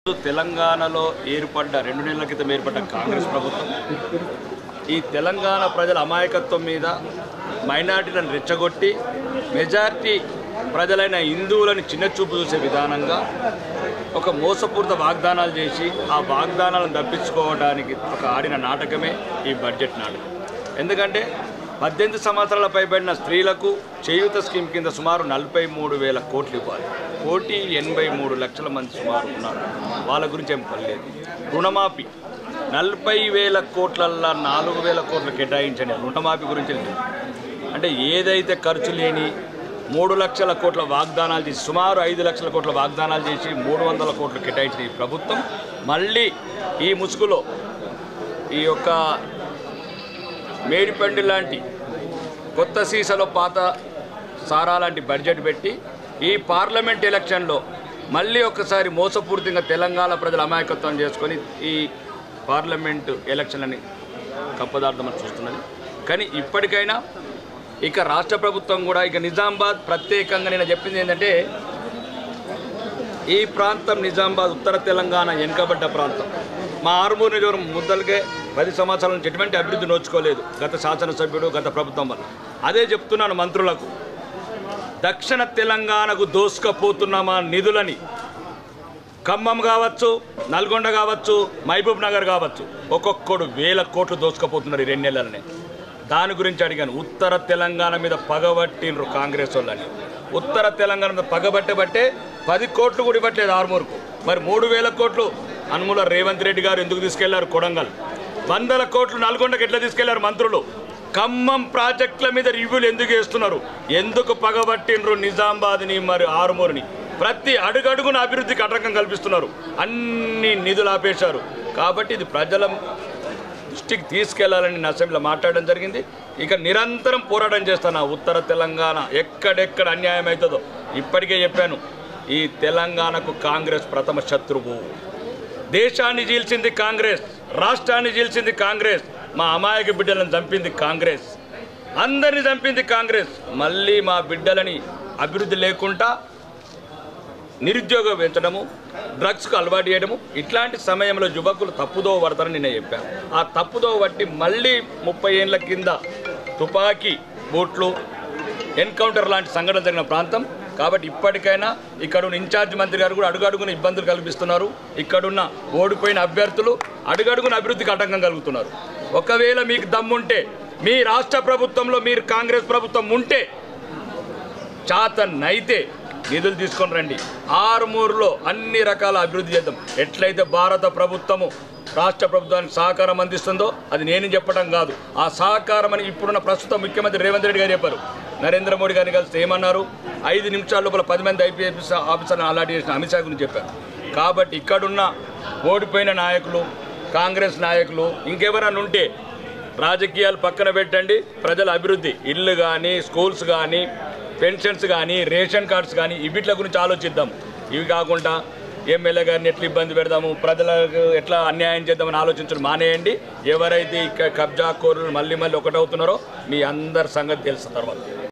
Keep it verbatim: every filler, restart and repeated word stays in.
తెలంగాణలో ఏర్పడ్డ రెండు నెలల క్రితం ఏర్పడ్డ కాంగ్రెస్ ప్రభుత్వం ఈ తెలంగాణ ప్రజల అమాయకత్వం మీద మైనారిటీలను రెచ్చగొట్టి మెజారిటీ ప్రజలైన హిందువులను చిన్నచూపు చూసే విధానంగా ఒక మోసపూరిత వాగ్దానాలు చేసి ఆ వాగ్దానాలను తప్పించుకోవడానికి ఒక ఆడిన నాటకమే ఈ బడ్జెట్ నాటకం. ఎందుకంటే పద్దెనిమిది సంవత్సరాల పైబడిన స్త్రీలకు చేయూత స్కీమ్ కింద సుమారు నలభై మూడు వేల కోట్లు ఇవ్వాలి. కోటి ఎనభై మూడు లక్షల మంది సుమారు ఉన్నారు. వాళ్ళ గురించి ఏం పర్లేదు. రుణమాఫీ నలభై వేల కోట్లల్లో నాలుగు వేల కోట్లు కేటాయించండి. రుణమాఫీ గురించి అంటే ఏదైతే ఖర్చు లేని మూడు లక్షల కోట్ల వాగ్దానాలు చేసి సుమారు ఐదు లక్షల కోట్ల వాగ్దానాలు చేసి మూడు వందల కోట్లు కేటాయించిన ఈ ప్రభుత్వం మళ్ళీ ఈ ముసుగులో ఈ యొక్క మేడిపండు లాంటి కొత్త సీసాలో పాత సారా లాంటి బడ్జెట్ పెట్టి ఈ పార్లమెంట్ ఎలక్షన్లో మళ్ళీ ఒకసారి మోసపూరితంగా తెలంగాణ ప్రజల అమాయకత్వం చేసుకొని ఈ పార్లమెంటు ఎలక్షన్లని కప్పదార్థమని చూస్తున్నది. కానీ ఇప్పటికైనా ఇక రాష్ట్ర ప్రభుత్వం కూడా ఇక నిజామాబాద్ ప్రత్యేకంగా నేను చెప్పింది ఏంటంటే ఈ ప్రాంతం నిజామాబాద్ ఉత్తర తెలంగాణ వెనుకబడ్డ ప్రాంతం. మా ఆరుమూరు నియోజకవర్గం ముద్దలకే పది సంవత్సరాల నుంచి ఎటువంటి అభివృద్ధి నోచుకోలేదు గత శాసనసభ్యుడు గత ప్రభుత్వం వల్ల. అదే చెప్తున్నాను మంత్రులకు, దక్షిణ తెలంగాణకు దోసుకపోతున్నామా నిధులని. ఖమ్మం కావచ్చు, నల్గొండ కావచ్చు, మహబూబ్ నగర్ కావచ్చు, ఒక్కొక్కడు వేల కోట్లు దోసుకపోతున్నారు ఈ రెండు నెలలనే. దాని గురించి అడిగాను. ఉత్తర తెలంగాణ మీద పగబట్టినరు కాంగ్రెస్ వాళ్ళని. ఉత్తర తెలంగాణ మీద పగబట్టబట్టే పది కోట్లు కూడా ఇవ్వట్లేదు ఆరుమూరుకు. మరి మూడు వేల కోట్లు అనుమూల రేవంత్ రెడ్డి గారు ఎందుకు తీసుకెళ్లారు? కొడంగల్ వందల కోట్లు నల్గొండకు ఎట్లా తీసుకెళ్లారు మంత్రులు? ఖమ్మం ప్రాజెక్టుల మీద రివ్యూలు ఎందుకు వేస్తున్నారు? ఎందుకు పగబట్టినరు నిజామాబాద్ని మరి ఆరుమూరుని? ప్రతి అడుగడుగున అభివృద్ధికి ఆటంకం కల్పిస్తున్నారు. అన్ని నిధులు ఆపేశారు. కాబట్టి ఇది ప్రజల దృష్టికి తీసుకెళ్లాలని నా అసెంబ్లీలో మాట్లాడడం జరిగింది. ఇక నిరంతరం పోరాటం చేస్తాను. ఉత్తర తెలంగాణ ఎక్కడెక్కడ అన్యాయం అవుతుందో ఇప్పటికే చెప్పాను. ఈ తెలంగాణకు కాంగ్రెస్ ప్రథమ శత్రువు. దేశాన్ని చీల్చింది కాంగ్రెస్, రాష్ట్రాన్ని చీల్చింది కాంగ్రెస్, మా అమాయక బిడ్డలను చంపింది కాంగ్రెస్, అందరిని చంపింది కాంగ్రెస్. మళ్ళీ మా బిడ్డలని అభివృద్ధి లేకుండా నిరుద్యోగం పెంచడము, డ్రగ్స్కు అలవాటు చేయడము, ఇట్లాంటి సమయంలో యువకులు తప్పుదో పడతారని నేను చెప్పాను. ఆ తప్పుదో బట్టి మళ్ళీ ముప్పై ఏళ్ళ కింద తుపాకీ బూట్లు ఎన్కౌంటర్ లాంటి సంఘటన జరిగిన ప్రాంతం. కాబట్టి ఇప్పటికైనా ఇక్కడున్న ఇన్ఛార్జ్ మంత్రి గారు కూడా అడుగడుగున ఇబ్బందులు కల్పిస్తున్నారు. ఇక్కడున్న ఓడిపోయిన అభ్యర్థులు అడుగడుగున అభివృద్ధికి ఆటంకం కలుగుతున్నారు. ఒకవేళ మీకు దమ్ముంటే మీ రాష్ట్ర ప్రభుత్వంలో మీరు కాంగ్రెస్ ప్రభుత్వం ఉంటే చాతనైతే నిధులు తీసుకొని రండి. ఆరుమూరులో అన్ని రకాల అభివృద్ధి చేద్దాం. ఎట్లయితే భారత ప్రభుత్వము రాష్ట్ర ప్రభుత్వానికి సహకారం అందిస్తుందో అది నేను చెప్పడం కాదు. ఆ సహకారం అని ఇప్పుడున్న ప్రస్తుత ముఖ్యమంత్రి రేవంత్ రెడ్డి గారు చెప్పారు. నరేంద్ర మోడీ గారిని కలిసి ఏమన్నారు? ఐదు నిమిషాల లోపల పది మంది ఐపీఎస్ ఆఫీసర్లను అలాట్ చేసిన అమిత్ షా గురించి చెప్పారు. కాబట్టి ఇక్కడున్న ఓడిపోయిన నాయకులు, కాంగ్రెస్ నాయకులు ఇంకెవరన్నా ఉంటే రాజకీయాలు పక్కన పెట్టండి. ప్రజల అభివృద్ధి, ఇళ్ళు కానీ, స్కూల్స్ కానీ, పెన్షన్స్ కానీ, రేషన్ కార్డ్స్ కానీ వీటి గురించి ఆలోచిద్దాం. ఇవి కాకుండా ఎమ్మెల్యే గారిని ఎట్లా ఇబ్బంది పెడదాము, ప్రజలకు ఎట్లా అన్యాయం చేద్దామని ఆలోచించడం మానేయండి. ఎవరైతే ఇక కబ్జా కోరులు మళ్ళీ మళ్ళీ ఒకటవుతున్నారో మీ అందరి సంగతి తెలుసు తర్వాత.